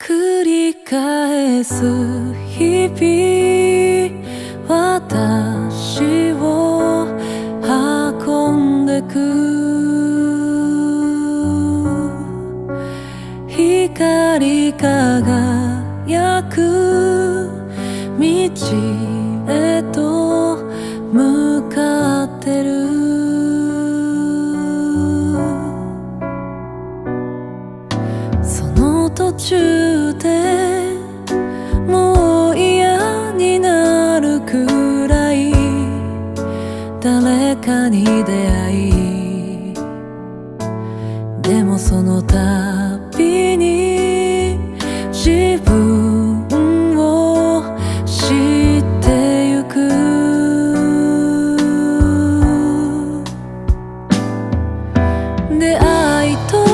繰り返す日々、私を運んでく光り輝く道へと向かってる。その途中でもう嫌になるくらい誰かに出会い、でもその度に自分を知ってゆく。出会いと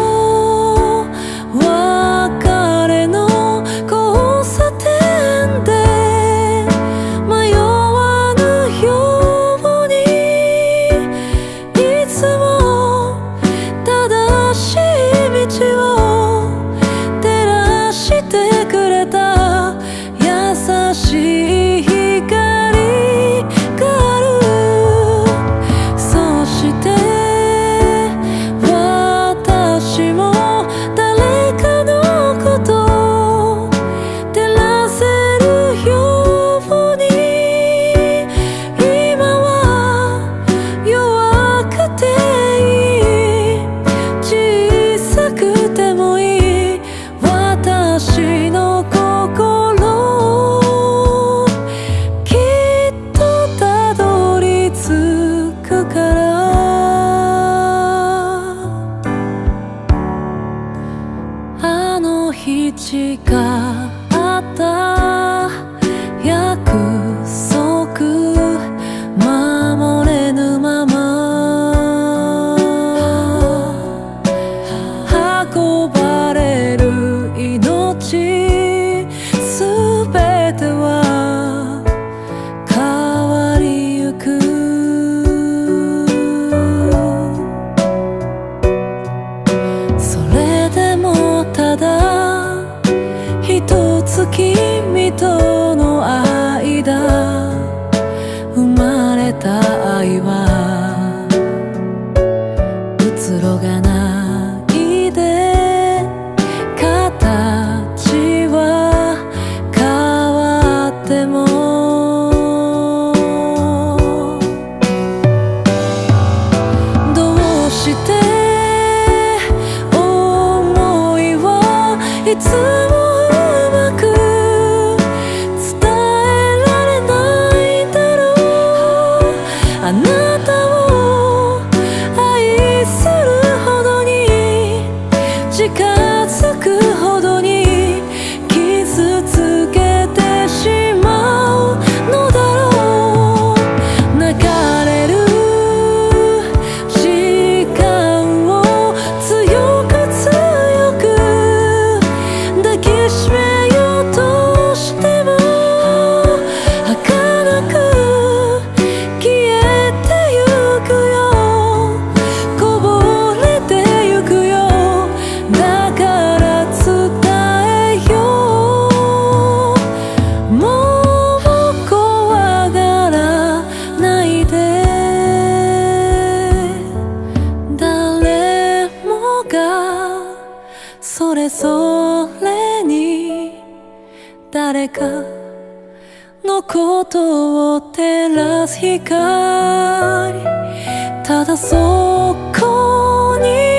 別れの交差点で迷わぬように、いつも正しい道を照らしてくれた優しい光がある。そして私も誰かのことを照らせるように、今は弱くていい、小さくてもいい、私の心をきっとたどり着くから。あの日誓った約束守れぬまま運ばれる命すべては変わりゆく。それでもただ一つ君との間生まれた愛は移ろがないで、形は変わってもどうして想いはいつもうまく伝えられないんだろう。あなたを愛するほどに近づくほどに傷つけてしまうのだろう。流れる時間を強く強く抱きしめようとしても儚く消えてゆくよ、こぼれてゆくよ。だから伝えよう、もう怖がらないで。誰もがそれぞれに誰かのことを照らす光、ただそこに